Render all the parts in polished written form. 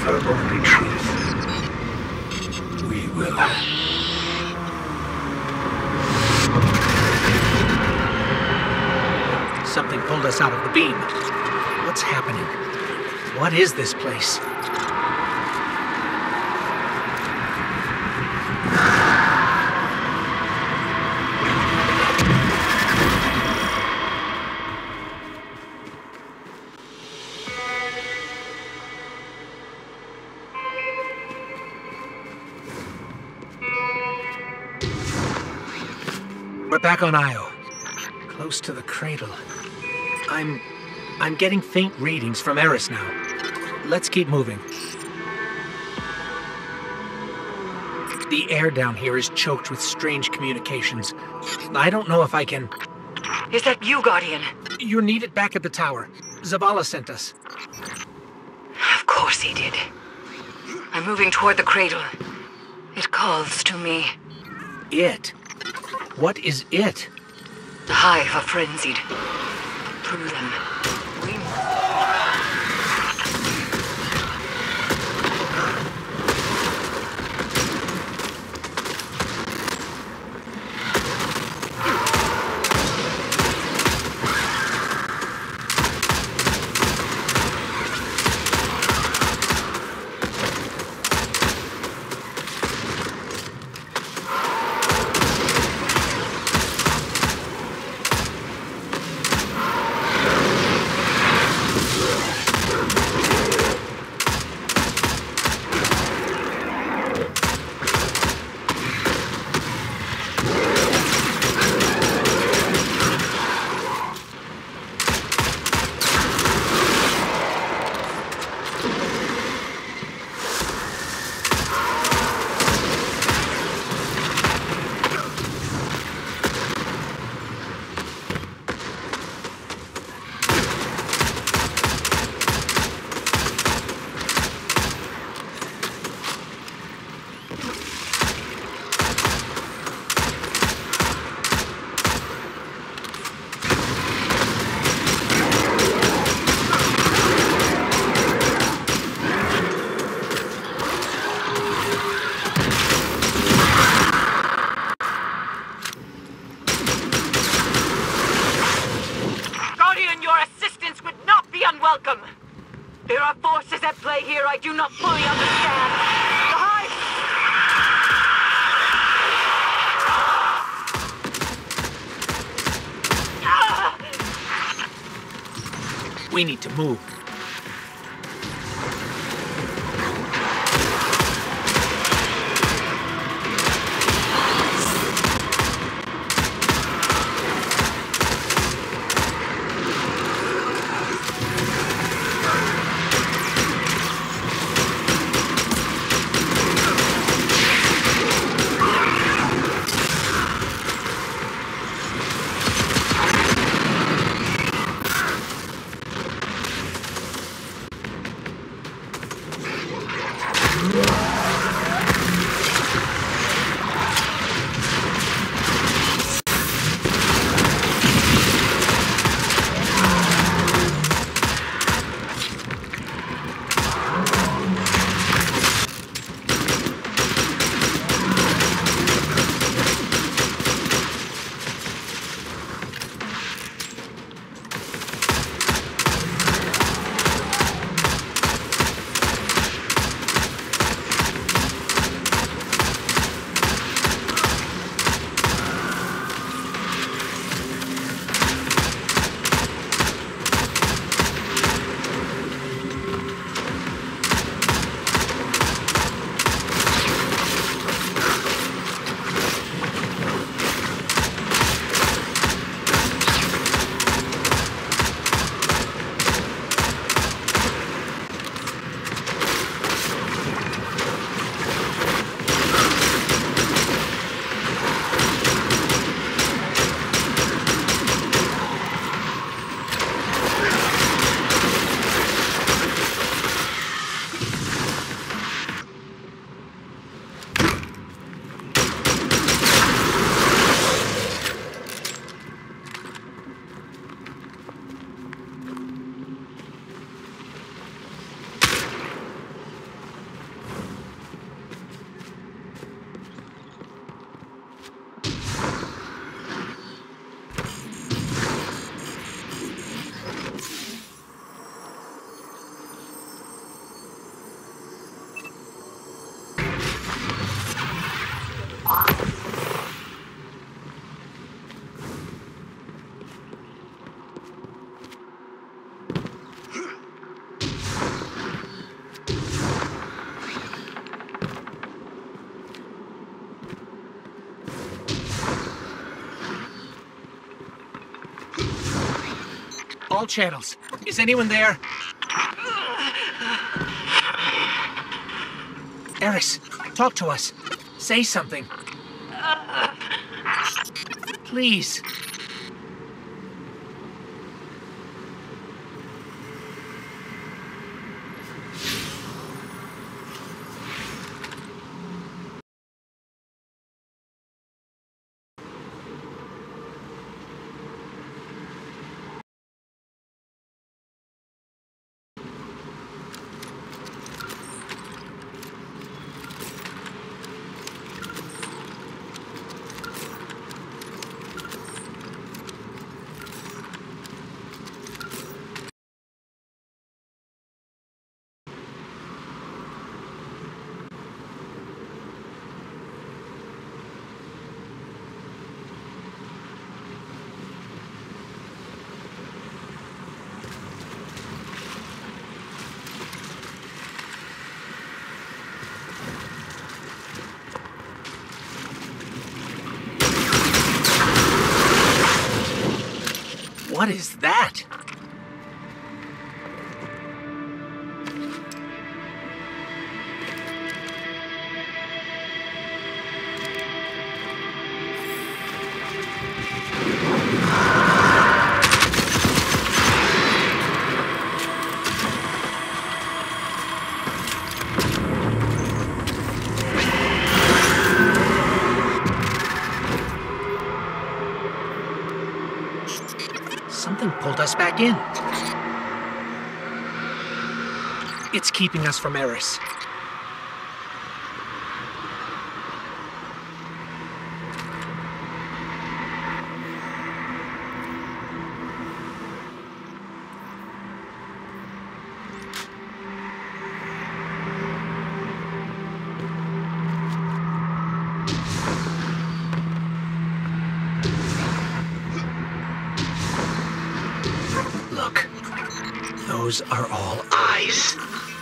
the only truth. We will. Something pulled us out of the beam. What's happening? What is this place? We're back on Io. Close to the cradle. I'm getting faint readings from Eris now. Let's keep moving. The air down here is choked with strange communications. I don't know if I can... Is that you, Guardian? You're needed back at the tower. Zavala sent us. Of course he did. I'm moving toward the cradle. It calls to me. It? What is it? The hive are frenzied. Through them, we... There are forces at play here I do not fully understand. The hive! We need to move. All channels. Is anyone there? Eris, talk to us. Say something. Please. What is that? Something pulled us back in. It's keeping us from Eris. Look, those are all eyes.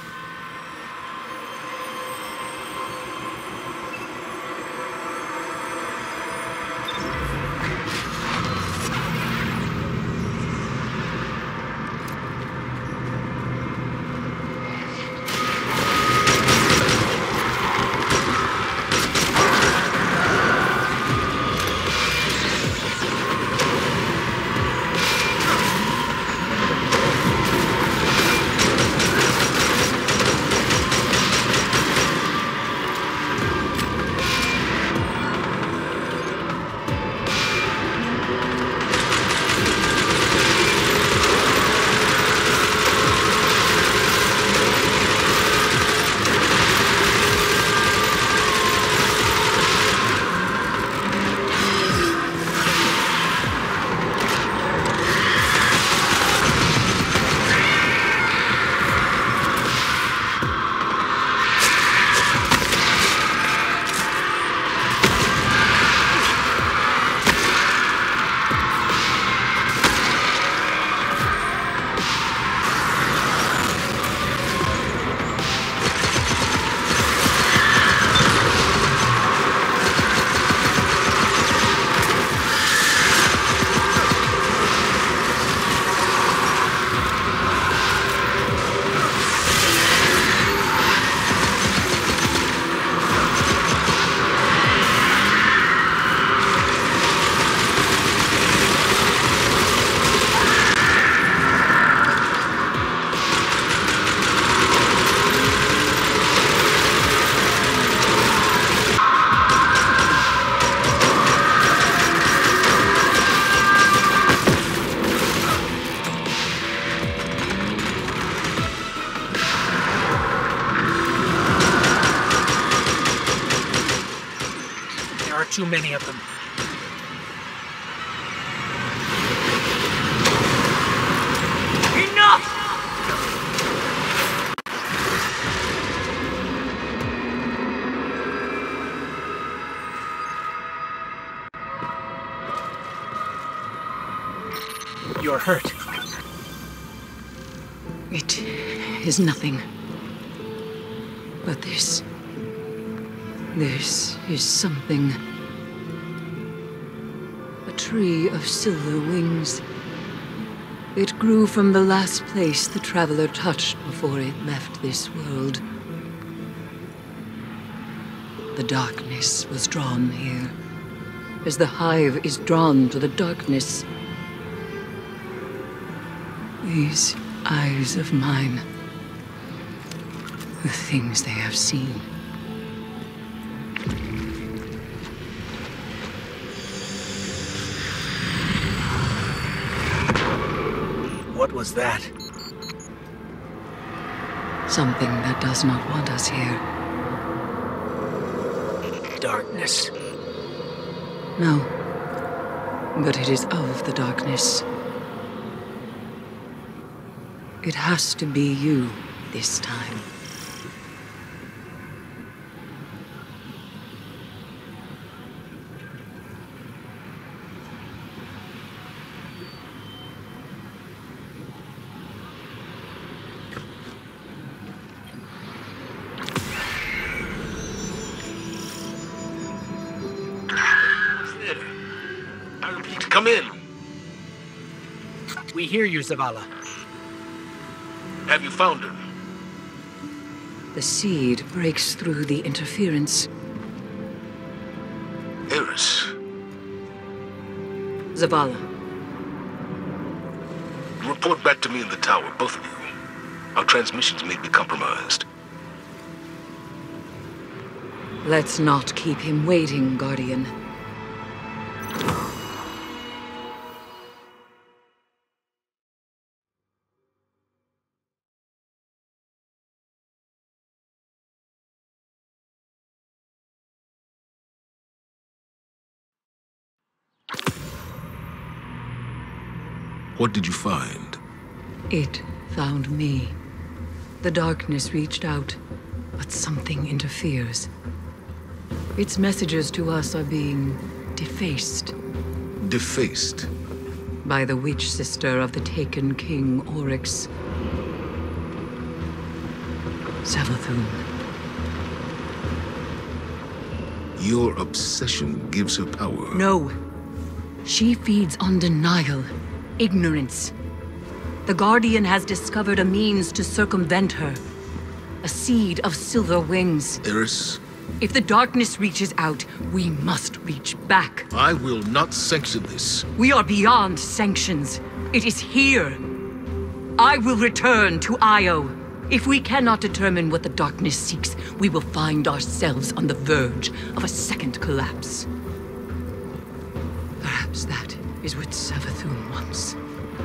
Too many of them. Enough! You're hurt. It is nothing. But this is something. A tree of silver wings. It grew from the last place the Traveler touched before it left this world. The darkness was drawn here, as the Hive is drawn to the darkness. These eyes of mine, the things they have seen. What was that? Something that does not want us here. Darkness. No. But it is of the darkness. It has to be you this time. Come in. We hear you, Zavala. Have you found her? The seed breaks through the interference. Eris. Zavala. Report back to me in the tower, both of you. Our transmissions may be compromised. Let's not keep him waiting, Guardian. What did you find? It found me. The darkness reached out, but something interferes. Its messages to us are being defaced. Defaced? By the witch sister of the taken King Oryx. Savathun. Your obsession gives her power. No. She feeds on denial, ignorance. The Guardian has discovered a means to circumvent her. A seed of silver wings. Eris? If the darkness reaches out, we must reach back. I will not sanction this. We are beyond sanctions. It is here. I will return to Io. If we cannot determine what the darkness seeks, we will find ourselves on the verge of a second collapse. Perhaps that is what Savathun wants.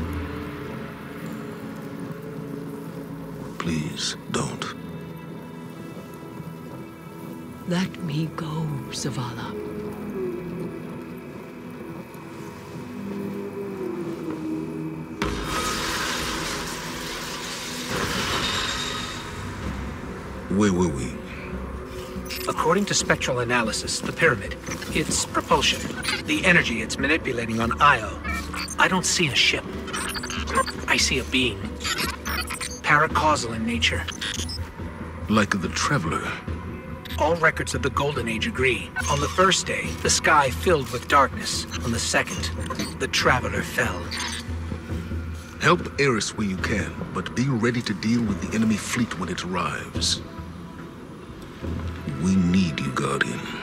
Please, don't. Let me go, Zavala. Where were we? According to spectral analysis, the pyramid, its propulsion, the energy it's manipulating on Io. I don't see a ship. I see a being. Paracausal in nature. Like the Traveler. All records of the Golden Age agree. On the first day, the sky filled with darkness. On the second, the Traveler fell. Help Eris where you can, but be ready to deal with the enemy fleet when it arrives. We need you, Guardian.